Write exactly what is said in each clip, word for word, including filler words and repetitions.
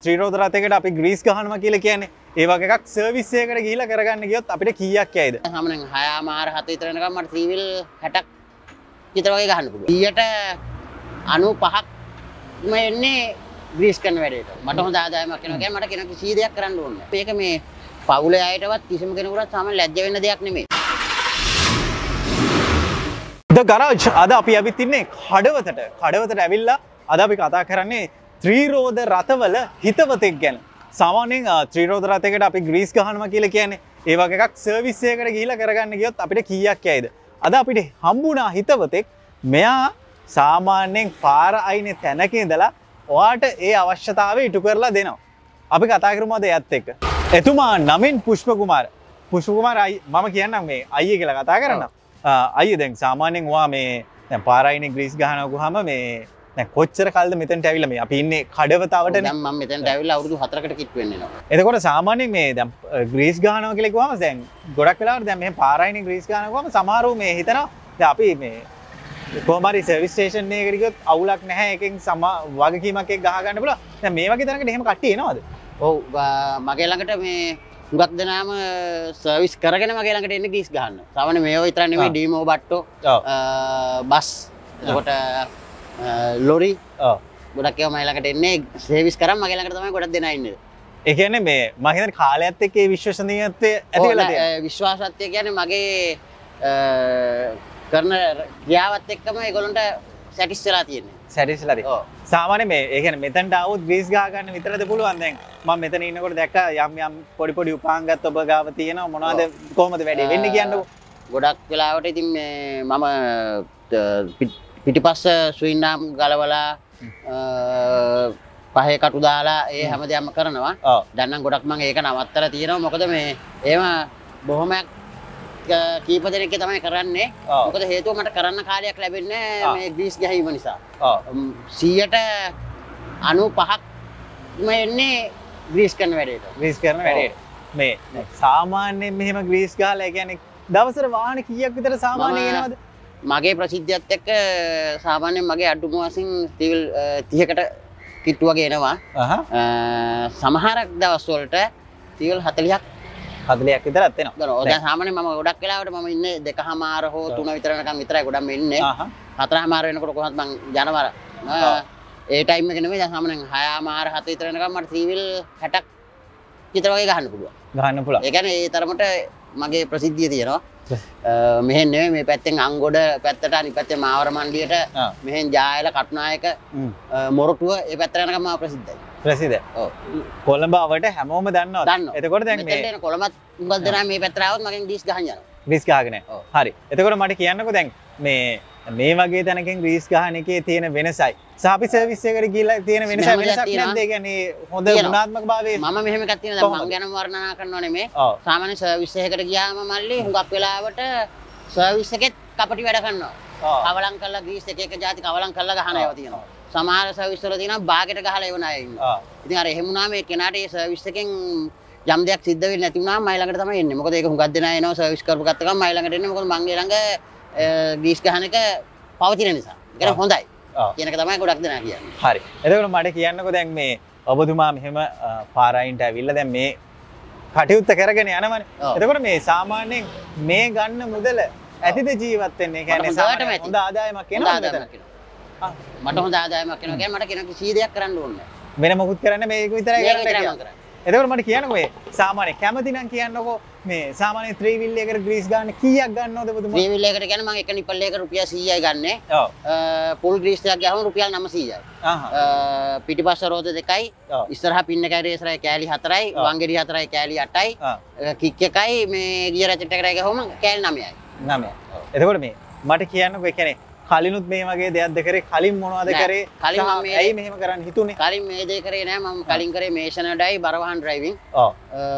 ත්‍රිරෝද රථයකට අපි ග්‍රීස් ගහනවා කියලා කියන්නේ. ඒ වගේ එකක් සර්විස් එකකට ගිහිල්ලා කරගන්න ගියොත් අපිට කීයක් යයිද? සාමාන්‍යයෙන් හයමාර හත විතර වෙනකම් මට ත්‍රී වීල් හැටක් විතර වගේ ගහන්න පුළුවන්. ඊට අනූපහක් ම එන්නේ ග්‍රීස් කරන වැඩේට. මට හොඳ ආදායමක් එනවා කියන්නේ මට කෙනෙක් කිසි දෙයක් කරන්න ඕනේ නැහැ. මේක මේ පවුලේ අයටවත් කිසිම කෙනෙකුට සාමාන්‍ය ලැජ්ජ වෙන්න දෙයක් නෙමෙයි. ද ගරාජ් අද අපි ඇවිත් ඉන්නේ කඩවතට. කඩවතට ඇවිල්ලා අද අපි කතා කරන්නේ ත්‍රිරෝද රථවල හිතවතෙක් ගැන. සාමාන්‍යයෙන් ත්‍රිරෝද රථයකට අපි ග්‍රීස් ගහනවා කියලා කියන්නේ ඒ වගේ එකක් සර්විස් එකකට ගිහිල්ලා කරගන්න ගියොත් අපිට කීයක් යයිද? අද අපිට හම්බුණා හිතවතෙක්. මෙයා සාමාන්‍යයෙන් පාර අයිනේ තැනක ඉඳලා ඔයාට ඒ අවශ්‍යතාවය ඉටු කරලා දෙනවා. අපි කතා කරමු අද එයත් එක්ක. එතුමා නමින් පුෂ්ප කුමාර. පුෂ්ප කුමාර මම කියන්නම් මේ අයියේ කියලා කතා කරන්න. අයියේ දැන් සාමාන්‍යයෙන් ඔයා මේ දැන් පාර අයිනේ ග්‍රීස් ගහනවා ගුහම මේ දැන් කොච්චර කාලද මෙතනට ඇවිල්ලා මේ අපි ඉන්නේ කඩවතාවටනේ. දැන් මම මෙතනට ඇවිල්ලා අවුරුදු හතරකට කිට් වෙන්නේ නෝ. එතකොට සාමාන්‍යයෙන් මේ දැන් ග්‍රීස් ගහනවා කියලා කිව්වම දැන් ගොඩක් වෙලාවට දැන් මේ පාර අයිනේ ග්‍රීස් ගහනවා ගුවම සමහරව මේ හිතනවා දැන් අපි මේ කොහොම හරි සර්විස් ස්ටේෂන් එකකට ගියොත් අවුලක් නැහැ එකෙන් සම වගකීමක් එක්ක ගහ ගන්න පුළුවන්. දැන් මේ වගේ තැනකට එහෙම කට්ටිය එනවද? ඔව් මගේ ළඟට මේ හුඟක් දෙනාම සර්විස් කරගෙන මගේ ළඟට එන්නේ ග්‍රීස් ගහන්න. සාමාන්‍ය මේව විතර නෙමෙයි ඩීමෝ බට්ටෝ බස් එතකොට ලොරි ඔව් ගොඩක් ඒවා මගේ ළඟට එන්නේ සර්විස් කරන් මගේ ළඟට තමයි ගොඩක් දෙනා ඉන්නේ. ඒ කියන්නේ මේ මම හිතන්නේ කාලයත් එක්ක ඒ විශ්වසනීයත්වය ඇති වෙලා තියෙනවා. විශ්වාසත්වය කියන්නේ මගේ කරන ක්‍රියාවත් එක්කම ඒගොල්ලන්ට සැටිස් වෙලා තියෙන්නේ. සැටිස් වෙලා තියෙන්නේ. ඔව්. සාමාන්‍ය මේ ඒ කියන්නේ මෙතනට ආවොත් ග්‍රීස් ගහ ගන්න විතරද පුළුවන් දැන්. මම මෙතන ඉන්නකොට දැක්ක යම් යම් පොඩි පොඩි උපාංගත් ඔබ ගාව තියෙනවා මොනවද කොහොමද වැඩේ වෙන්නේ කියන්නකෝ. ගොඩක් වෙලාවට ඉතින් මේ මම පිටිපස්ස සුයින්නාම් ගලවලා පහේ කටු දාලා ඒ හැම දෙයක්ම කරනවා. දැන් නම් ගොඩක් මම ඒක නවත්තලා තියෙනවා. මොකද මේ එහෙම බොහොමයක් කීප දෙනෙක් තමයි කරන්නේ. මොකද හේතුව මට කරන්න කාලයක් ලැබෙන්නේ මේ ග්‍රීස් ගහීම නිසා. සීයට අනූපහක් ම එන්නේ ග්‍රීස් කරන වැඩේට. ග්‍රීස් කරන වැඩේට. මේ සාමාන්‍යයෙන් මෙහෙම ග්‍රීස් ගහලා ඒ කියන්නේ දවසට වාහන කීයක් විතර සාමාන්‍යයෙන් එනවද? මගේ ප්‍රසිද්ධියත් එක්ක සාමාන්‍යයෙන් මගේ අඩුම වශයෙන් ත්‍රිවිල් තිහකට කිට්ටු වගේ එනවා. සමහරක් දවස් වලට ත්‍රිවිල් හතළිහක් හතළිහක් විතරත් එනවා. දැන් සාමාන්‍යයෙන් මම ගොඩක් වෙලාවට මම ඉන්නේ දෙකමාර හෝ තුන විතර වෙනකම් විතරයි ගොඩක් ඉන්නේ. හතරමාර වෙනකොට කොහොමද මං යනවා. ඒ ටයිම් එක නෙමෙයි දැන් සාමාන්‍යයෙන් හයමාර හත විතර වෙනකම් මට ත්‍රිවිල් හැටක් විතර වගේ ගහන්න පුළුවන්. ගහන්න පුළුවන්. ඒ කියන්නේ ඒ තරමට මගේ ප්‍රසිද්ධිය තියෙනවා. මෙහෙන් නෙමෙයි මේ පැත්තෙන් අංගොඩ පැත්තට අනිත් පැත්තේ මාවර මණ්ඩියට මෙහෙන් ජායල කටුනායක මොරටුව ඒ පැත්තට යනකම් මම ප්‍රසිද්ධයි. ප්‍රසිද්ධ. ඔව්. කොළඹ අවට හැමෝම දන්නවා. එතකොට දැන් මේ මෙතන කොළඹත් උඟක් දෙනා මේ පැත්තට ආවොත් මගෙන් ග්‍රීස් ගහන්න යනවා. ග්‍රීස් ගහගෙන. හරි. එතකොට මට කියන්නකෝ දැන් මේ මේ වගේ තැනකින් ග්‍රීස් ගහන එකේ තියෙන වෙනසයි. සහ අපි සර්විස් එකකට ගිහලා තියෙන වෙනස වෙනසක් නැද්ද? ඒ කියන්නේ හොඳ ගුණාත්මක භාවයේ මම මෙහෙම එකක් තියෙනවා. දැන් මං ගැනම වර්ණනා කරනව නෙමෙයි. සාමාන්‍ය සර්විස් එකකට ගියාම මල්ලි හුඟක් වෙලාවට සර්විස් එකෙත් කපටි වැඩ කරනවා. කවලම් කරලා ග්‍රීස් එක එක જાති කවලම් කරලා ගහන ඒවා තියෙනවා. සමහර සර්විස් වල තියෙනවා බාගෙට ගහලා එවන අය ඉන්නවා. ඉතින් අර එහෙම වුණාම ඒ කෙනාට ඒ සර්විස් එකෙන් යම් දෙයක් සිද්ධ වෙන්නේ නැති වුණාම මයි ළඟට තමයි එන්නේ. මොකද ඒක හුඟක් දෙනා එනවා සර්විස් කරපු ගත්ත ගමන් මයි ළඟට එන්නේ. මොකද මං ඒ ළඟ ග්‍රීස් ගහන එක පවතින නිසා. ඒක හොඳයි. කියන එක තමයි ගොඩක් දෙනා කියන්නේ. හරි. එතකොට මට කියන්නකෝ දැන් මේ ඔබතුමා මෙහෙම පාරායින්ට ඇවිල්ලා දැන් මේ කටයුත්ත කරගෙන යනවනේ. එතකොට මේ සාමාන්‍යයෙන් මේ ගන්න මුදල ඇතිද ජීවත් වෙන්නේ? ඒ කියන්නේ හොඳ ආදායමක් එනවා මෙතන. මට හොඳ ආදායමක් එනවා කියන්නේ මට කෙනෙක් කිසි දෙයක් කරන්න ඕනේ නැහැ. වෙන මොකුත් කරන්න මේක විතරයි කරන්නේ. එතකොට මට කියන්නකෝ මේ සාමාන්‍ය කැමති නම් කියන්නකෝ මේ සාමාන්‍ය ත්‍රී වීල් එකකට ග්‍රීස් ගන්න කීයක් ගන්නවද ඔබතුමා? ත්‍රී වීල් එකකට කියන්නේ මම එක නිපල් එකකට රුපියල් සීයයි ගන්නෙ. ඔව්. පුල් ග්‍රීස් එකක් ගහම රුපියල් නවසීයයි. අහහ. පිටිපස්ස රෝද දෙකයි. ඉස්සරහා පින්න කැරේ ඉස්සරහා කෑලි හතරයි, වංගෙඩි හතරයි කෑලි අටයි. කික් එකයි මේ ගියර් ඇචට් එකට ගහම කෑලි නවයයි. නවයයි. එතකොට මේ මට කියන්නකෝ ඒ කියන්නේ කලිනුත් මේ වගේ දෙයක්ද කරේ කලින් මොනවද කරේ කලින් මම ඇයි මෙහෙම කරන්න හිතුනේ කලින් මේ දේ කරේ නෑ මම කලින් කරේ මේෂනඩයි බරවහන් ඩ්‍රයිවිං ඔව්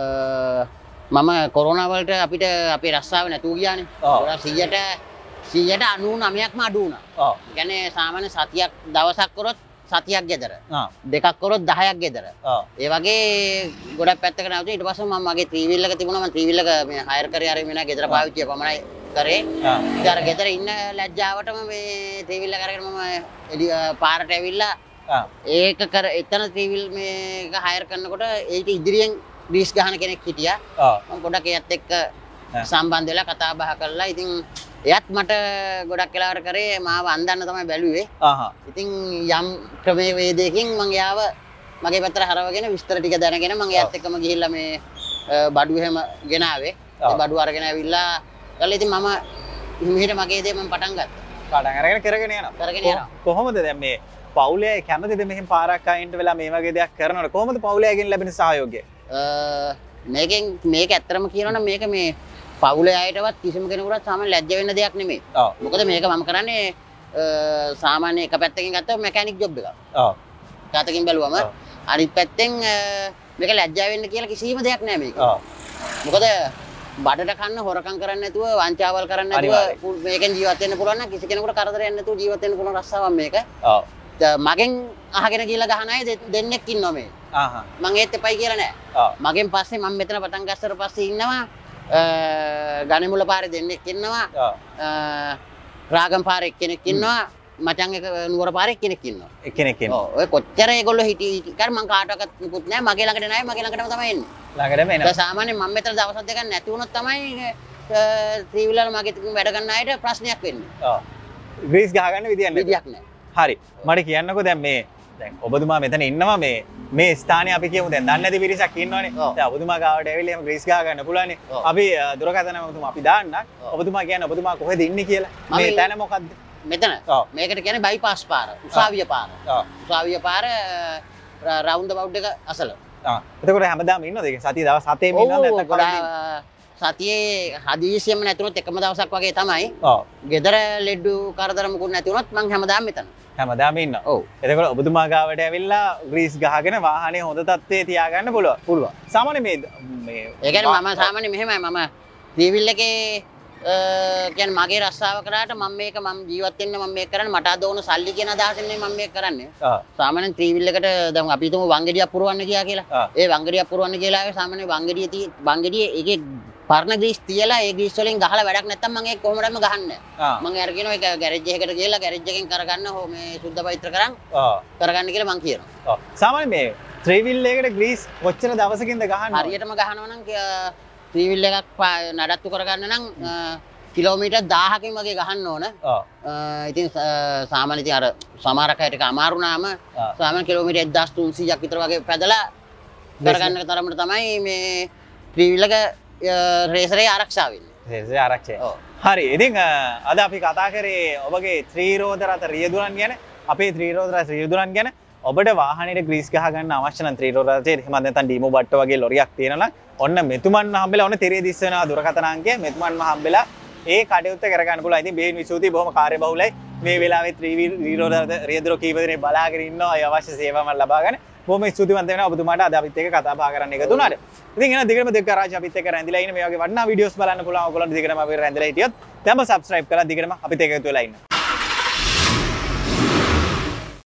මම කොරෝනා වලට අපිට අපේ රස්සාව නැතුව ගියානේ ඒවා සීයට සීයට අනූනවයක්ම අඩු වුණා ඔව් කියන්නේ සාමාන්‍ය සතියක් දවසක් කරොත් සතියක් ගෙදර දෙකක් කරොත් දහයක් ගෙදර ඒ වගේ ගොඩක් පැත්තකට නැවතුනේ ඊට පස්සේ මම මගේ ත්‍රී වීල් එක තිබුණා මම ත්‍රී වීල් එක මේ හයර් කරේ අර මෙන්න ගෙදර පාවිච්චිය පමණයි කරේ ඉතින් අර ගෙදර ඉන්න ලැජ්ජාවටම මේ ත්‍රී වීල් එක අරගෙන මම පාරට ඇවිල්ලා ඒක කර එතන ත්‍රිවිල් මේක හයර් කරනකොට ඒක ඉදිරියෙන් ග්‍රීස් ගහන කෙනෙක් හිටියා. මම ගොඩක් එයත් එක්ක සම්බන්ධ වෙලා කතා බහ කරලා ඉතින් එයත් මට ගොඩක් වෙලාවට කරේ මාව අන්දන්න තමයි බැලුවේ. ඉතින් යම් ක්‍රමවේදයකින් මම යාව මගේ පැත්තට හරවගෙන විස්තර ටික දැනගෙන මම එයත් එක්කම ගිහිල්ලා මේ බඩු එහෙම ගෙනාවේ. ඒ බඩු අරගෙන ඇවිල්ලා ඊළඟ ඉතින් මම හිමිහිට මගේ දේ මම පටන් ගත්තා. පටන් අරගෙන කරගෙන යනවා. කරගෙන යනවා. කොහොමද දැන් මේ පවුලේ කැමතිද මෙහෙම පාරක් ආයෙන්ට වෙලා මේ වගේ දෙයක් කරනකොට කොහොමද පවුලේගෙන් ලැබෙන සහයෝගය? මේකෙන් මේක ඇත්තටම කියනවනම් මේක මේ පවුලේ අයටවත් කිසිම කෙනෙකුට සාමාන්‍ය ලැජ්ජ වෙන්න දෙයක් නෙමෙයි. මොකද මේක මම කරන්නේ සාමාන්‍ය එක පැත්තකින් ගත්තොත් මෙකැනික් ජොබ් එකක්. ඔව්. තාතකින් බැලුවම අනිත් පැත්තෙන් මේක ලැජ්ජා වෙන්න කියලා කිසිම දෙයක් නෑ මේක. ඔව්. මොකද බඩට කන්න හොරකම් කරන්නේ නැතුව වංචාවල් කරන්නේ නැතුව මේකෙන් ජීවත් වෙන්න පුළුවන් නම් කිසි කෙනෙකුට කරදරයක් නැතුව ජීවත් වෙන්න පුළුවන් රස්සාවක් මේක. ඔව්. මගෙන් අහගෙන කියලා ගහන අය දෙන්නෙක් ඉන්නවා මේ. ආහ්. මං ඒත් එපයි කියලා නෑ. ඔව්. මගෙන් පස්සේ මම මෙතන පටන් ගස්සට පස්සේ ඉන්නවා ගණිමුල පාරේ දෙන්නෙක් ඉන්නවා. ඔව්. රාගම් පාරේ කෙනෙක් ඉන්නවා. මචං එක නුවර පාරේ කෙනෙක් ඉන්නවා. එක්කෙනෙක් ඉන්නවා. ඔව්. ඔය කොච්චර ඒගොල්ලෝ හිටි කර මං කාටවත් නිකුත් නෑ. මගේ ළඟට නෑ. මගේ ළඟටම තමයි එන්නේ. ළඟටම එනවා. ඒ සාමාන්‍යයෙන් මම මෙතන දවස් දෙකක් නැති වුණොත් තමයි ත්‍රිවිල් මගේ වැඩ ගන්න අයට ප්‍රශ්නයක් වෙන්නේ. ඔව්. ග්‍රීස් ගහගන්න විදියක් නෑ. විදියක් නෑ. හරි. මට කියන්නකෝ දැන් මේ දැන් ඔබතුමා මෙතන ඉන්නවා මේ මේ ස්ථානේ අපි කියමු දැන් දන්නේ නැති පිරිසක් ඉන්නවනේ. දැන් ඔබතුමා ගාවට ඇවිල්ලා එහෙම ග්‍රීස් ගහ ගන්න පුළුවන්නේ. අපි දුරකථන ඔබතුමා අපි දාන්න. ඔබතුමා කියන්නේ ඔබතුමා කොහෙද ඉන්නේ කියලා. මේ තැන මොකද්ද? මෙතන. මේකට කියන්නේ බයිපාස් පාර. උසාවිය පාර. උසාවිය පාර රවුන්ඩ් බවුඩ් එක අසල. ආ. එතකොට හැමදාම ඉන්නවද? ඒක සතිය දවස් හතේම ඉන්නවද නැත්නම් සතියේ හදිසියෙම නැතුනොත් එකම දවසක් වගේ තමයි. ඔව්. ගෙදර ලෙඩු කරදර මුකුත් නැති වුණොත් මං හැමදාම මෙතන. හැමදාම ඉන්නවා. ඔව්. එතකොට ඔබතුමා ගාවට ඇවිල්ලා ග්‍රීස් ගහගෙන වාහනේ හොඳ තත්ත්වයේ තියාගන්න පුළුවන්. පුළුවන්. සාමාන්‍ය මේ මේ ඒ කියන්නේ මම සාමාන්‍ය මෙහෙමයි මම ත්‍රිවිල් එකේ කියන්නේ මගේ රස්සාව කරාට මම මේක මම ජීවත් වෙන්න මම මේක කරන්නේ මට අද ඕන සල්ලි කියන අදහසින් මම මේක කරන්නේ. ඔව්. සාමාන්‍යයෙන් ත්‍රිවිල් එකට දැන් අපි හිතමු වංගෙඩියක් පුරවන්න ගියා කියලා. ඒ වංගෙඩියක් පුරවන්න කියලා ආවේ සාමාන්‍ය වංගෙඩිය tie වංගෙඩිය ඒකේ පරණ ග්‍රීස් තියලා ඒ ග්‍රීස් වලින් ගහලා වැඩක් නැත්තම් මම ඒක කොහොමදම ගහන්නේ. මම අර කියනවා ඒක ගෑරේජ් එකකට ගිහලා ගෑරේජ් එකෙන් කරගන්න හෝ මේ සුද්ධ පවිත්‍ර කරන් කරගන්න කියලා මම කියනවා. ඔව්. සාමාන්‍ය මේ ත්‍රිවිල් එකකට ග්‍රීස් කොච්චර දවසකින්ද ගහන්නේ? හරියටම ගහනවා නම් ත්‍රිවිල් එකක් නඩත්තු කරගන්න නම් කිලෝමීටර් දහහකින් වගේ ගහන්න ඕන. ඔව්. ඉතින් සාමාන්‍ය ඉතින් අර සමහරක් අයට ඒක අමාරු නාම සාමාන්‍ය කිලෝමීටර් එක්දාස් තුන්සීයක් විතර වගේ පැදලා කරගන්න තරමට තමයි මේ ත්‍රිවිල් එක රේසරේ ආරක්ෂා වෙන්නේ. රේසරේ ආරක්ෂා. ඔව්. හරි. ඉතින් අද අපි කතා කරේ ඔබගේ ත්‍රිරෝද රථ රියදුරන් ගැන. අපේ ත්‍රිරෝද රථ රියදුරන් ගැන. ඔබට වාහනේට ග්‍රීස් ගහ ගන්න අවශ්‍ය නම් ත්‍රිරෝද රථයේ එහෙම නැත්නම් ඩීමෝ බට්ට වගේ ලොරියක් තියෙනවා නම් ඔන්න මෙතුමන්ව හම්බෙලා ඔන්න තෙරේ දිස් වෙනවා දුරකථන අංකය මෙතුමන්ව හම්බෙලා ඒ කටයුත්ත කරගන්න පුළුවන්. ඉතින් බෙහෙවින් විසූති බොහොම කාර්යබහුලයි. මේ වෙලාවේ ත්‍රිරෝද රථ රියදුර කීප දෙනෙක් බලාගෙන ඉන්නවා. ඒ අවශ්‍ය සේවාවන් ලබා ගන්න. බොහොම ස්තුතිවන්ත වෙනවා ඔබතුමාට අද අපිත් එක්ක කතා බහ කරන්න එකතු වුණාට. ඉතින් එහෙනම් දිගටම දෙක කරාජ් අපිත් එක්ක රැඳිලා ඉන්න මේ වගේ වටිනා වීඩියෝස් බලන්න පුළුවන්. ඔයගොල්ලෝ දිගටම අපි රැඳිලා හිටියොත් දැන්ම subscribe කරලා දිගටම අපිත් එක්ක එකතු වෙලා ඉන්න.